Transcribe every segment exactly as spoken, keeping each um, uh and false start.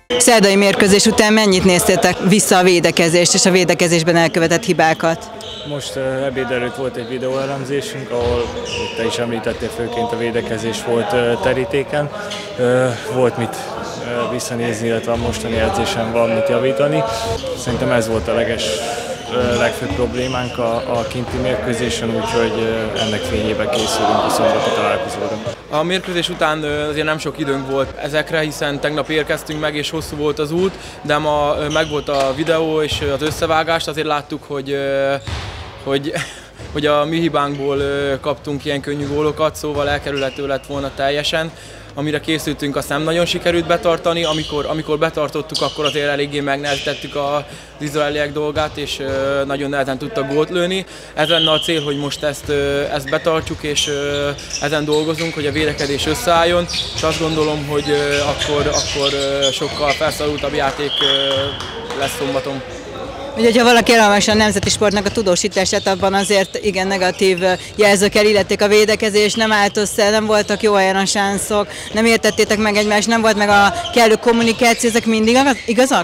Szerdai mérkőzés után mennyit néztétek vissza a védekezést és a védekezésben elkövetett hibákat? Most uh, ebéd előtt volt egy videóelemzésünk, ahol te is említettél, főként a védekezés volt uh, terítéken. Uh, volt mit uh, visszanézni, illetve a mostani edzésen van mit javítani. Szerintem ez volt a leges, uh, legfőbb problémánk a, a kinti mérkőzésen, úgyhogy uh, ennek fényében készülünk a szombati találkozóra. A mérkőzés után azért nem sok időnk volt ezekre, hiszen tegnap érkeztünk meg és hosszú volt az út, de ma megvolt a videó és az összevágást, azért láttuk, hogy, hogy, hogy a mi hibánkból kaptunk ilyen könnyű gólokat, szóval elkerülhető lett volna teljesen. Amire készültünk, azt nem nagyon sikerült betartani, amikor, amikor betartottuk, akkor azért eléggé megnehezítettük az izraeliek dolgát, és nagyon nehezen tudtak gólt lőni. Ez lenne a cél, hogy most ezt, ezt betartjuk, és ezen dolgozunk, hogy a védekezés összeálljon, és azt gondolom, hogy akkor, akkor sokkal felszabadultabb játék lesz szombaton. Ugye, ha valaki elolvassa a Nemzeti Sportnak a tudósítását, abban azért igen negatív jelzőkkel illették a védekezést, nem állt össze, nem voltak jó helyen a sánszok, nem értettétek meg egymást, nem volt meg a kellő kommunikáció, ezek mindig igazak?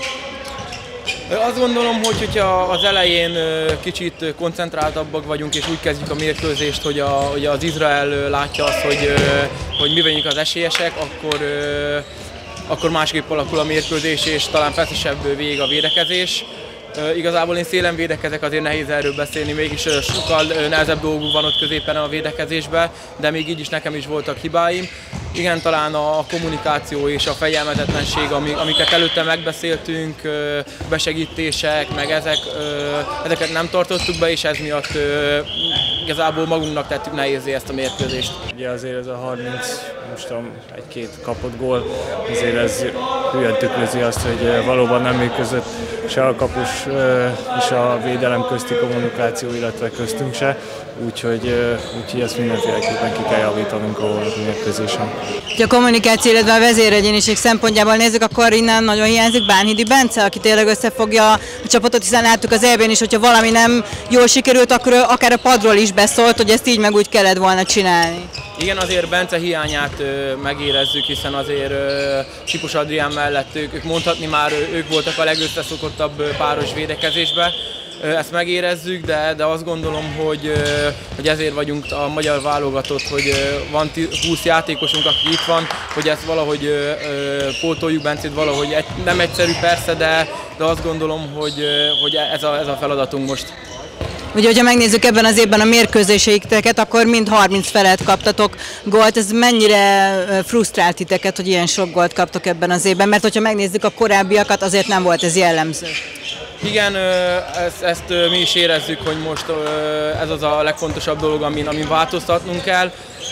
Azt gondolom, hogy hogyha az elején kicsit koncentráltabbak vagyunk, és úgy kezdjük a mérkőzést, hogy, a, hogy az Izrael látja azt, hogy, hogy mi vagyunk az esélyesek, akkor, akkor másképp alakul a mérkőzés, és talán feszesebb végig a védekezés. Uh, igazából én szélen védekezek, azért nehéz erről beszélni, mégis uh, sokkal uh, nehezebb dolgunk van ott középen a védekezésben, de még így is nekem is voltak hibáim. Igen, talán a kommunikáció és a fegyelmezetlenség, amiket előtte megbeszéltünk, uh, besegítések, meg ezek, uh, ezeket nem tartottuk be, és ez miatt uh, igazából magunknak tettük nehézé ezt a mérkőzést. Ugye azért ez a harminc, most tudom, egy-két kapott gól, azért ez hülyen tükrözi azt, hogy valóban nem működött se a kapus és a védelem közti kommunikáció, illetve köztünk se, úgyhogy, úgyhogy ezt mindenféleképpen ki kell javítanunk a mérkőzésen. Ha a kommunikáció, illetve a vezéregyéniség szempontjából nézzük, akkor innen nagyon hiányzik Bánhidi Bence, aki tényleg összefogja a csapatot, hiszen láttuk az é bén is, hogyha valami nem jól sikerült, akkor akár a padról is beszólt, hogy ezt így meg úgy kellett volna csinálni. Igen, azért Bence hiányát ö, megérezzük, hiszen azért ö, Sipos Adrián mellett ők, ők mondhatni már ö, ők voltak a legösszeszokottabb páros védekezésben. Ö, ezt megérezzük, de, de azt gondolom, hogy, ö, hogy ezért vagyunk a magyar válogatott, hogy ö, van húsz játékosunk, aki itt van, hogy ezt valahogy ö, ö, pótoljuk Bencét, valahogy egy, nem egyszerű persze, de, de azt gondolom, hogy, ö, hogy ez, a, ez a feladatunk most. Ugye, hogyha megnézzük ebben az évben a mérkőzéseiteket, akkor mind harminc felett kaptatok gólt. Ez mennyire frusztrált titeket, hogy ilyen sok gólt kaptok ebben az évben? Mert hogyha megnézzük a korábbiakat, azért nem volt ez jellemző. Igen, ezt, ezt mi is érezzük, hogy most ez az a legfontosabb dolog, amin, amin változtatnunk kell.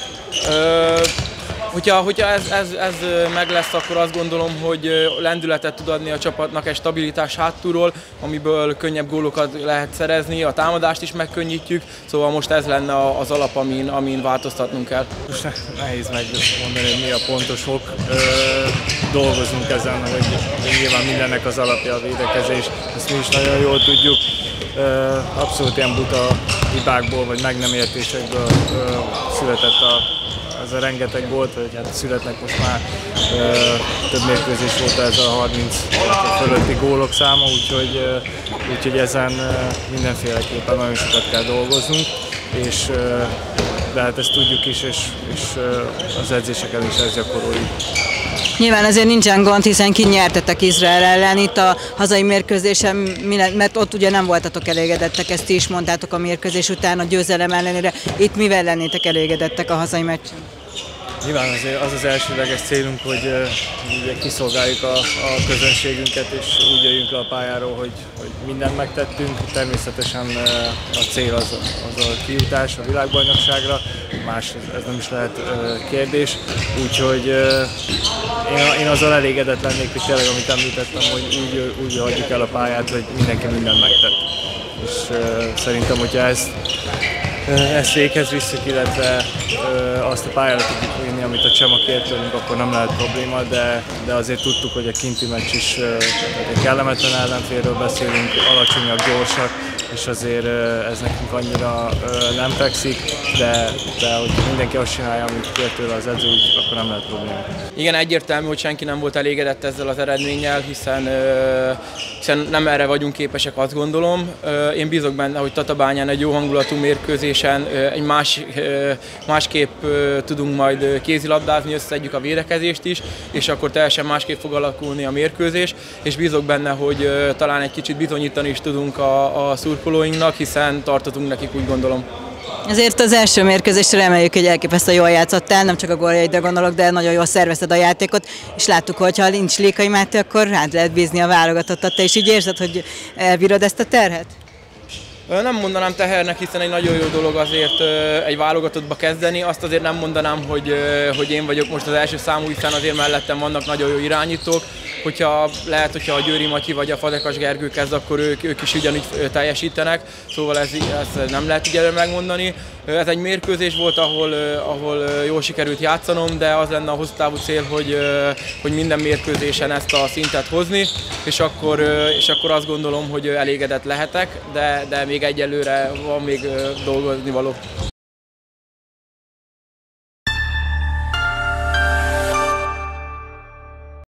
Hogyha, hogyha ez, ez, ez meg lesz, akkor azt gondolom, hogy lendületet tud adni a csapatnak egy stabilitás hátulról, amiből könnyebb gólokat lehet szerezni, a támadást is megkönnyítjük, szóval most ez lenne az alap, amin, amin változtatnunk kell. Most nehéz megmondani, hogy mi a pontos ok. Dolgozunk ezen, hogy nyilván mindennek az alapja a védekezés, ezt mi is nagyon jól tudjuk. Abszolút ilyen buta hibákból vagy meg nem értésekből született a ez a rengeteg volt, hogy hát születnek most már ö, több mérkőzés volt ez a harminc fölötti gólok száma, úgyhogy, ö, úgyhogy ezen ö, mindenféleképpen nagyon sokat kell dolgoznunk, és, ö, de hát ezt tudjuk is, és, és ö, az edzéseken is ezt gyakoroljuk. Nyilván azért nincsen gond, hiszen kinyertetek Izrael ellen itt a hazai mérkőzésen, mert ott ugye nem voltatok elégedettek, ezt ti is mondtátok a mérkőzés után a győzelem ellenére. Itt mivel lennétek elégedettek a hazai meccsen? Nyilván azért az az elsődleges célunk, hogy uh, kiszolgáljuk a, a közönségünket, és úgy jöjjünk le a pályáról, hogy, hogy mindent megtettünk. Természetesen uh, a cél az, az a kijutás a világbajnokságra, más ez nem is lehet uh, kérdés. Úgyhogy uh, én, én azzal elégedett lennék, hogy tényleg, amit említettem, hogy úgy, úgy hagyjuk el a pályát, hogy mindenki mindent megtett. És uh, szerintem, hogyha ezt ezt véghez visszük, illetve azt a pályára tudjuk vinni, amit a Csema kért tőlünk, akkor nem lehet probléma, de, de azért tudtuk, hogy a kinti meccs is egy kellemetlen ellenfélről beszélünk, alacsonyak, gyorsak, és azért ez nekünk annyira nem fekszik, de, de hogy mindenki azt csinálja, amit kért tőle az edző, akkor nem lehet probléma. Igen, egyértelmű, hogy senki nem volt elégedett ezzel az eredménnyel, hiszen, hiszen nem erre vagyunk képesek, azt gondolom. Én bízok benne, hogy Tatabányán egy jó hangulatú mérkőzésen egy más, másképp tudunk majd kézilabdázni, összeszedjük a védekezést is, és akkor teljesen másképp fog alakulni a mérkőzés, és bízok benne, hogy talán egy kicsit bizonyítani is tudunk a, a szurkolóinknak, hiszen tartottunk nekik, úgy gondolom. Azért az első mérkőzésre reméljük, hogy elképesztően jól játszottál, nem csak a góljaidra gondolok, de nagyon jól szervezted a játékot, és láttuk, hogy ha nincs Lékai Máté, akkor rád lehet bízni a válogatottat. Te is így érzed, hogy elbírod ezt a terhet? Nem mondanám tehernek, hiszen egy nagyon jó dolog azért egy válogatottba kezdeni. Azt azért nem mondanám, hogy, hogy én vagyok most az első számú, hiszen azért mellettem vannak nagyon jó irányítók. Hogyha lehet, hogyha a Győri Matyi vagy a Fazekas Gergő kezd, akkor ők, ők is ugyanúgy teljesítenek, szóval ez, ezt nem lehet így előre megmondani. Ez egy mérkőzés volt, ahol, ahol jól sikerült játszanom, de az lenne a hosszú távú cél, hogy, hogy minden mérkőzésen ezt a szintet hozni, és akkor, és akkor azt gondolom, hogy elégedett lehetek, de, de még egyelőre van még dolgozni való.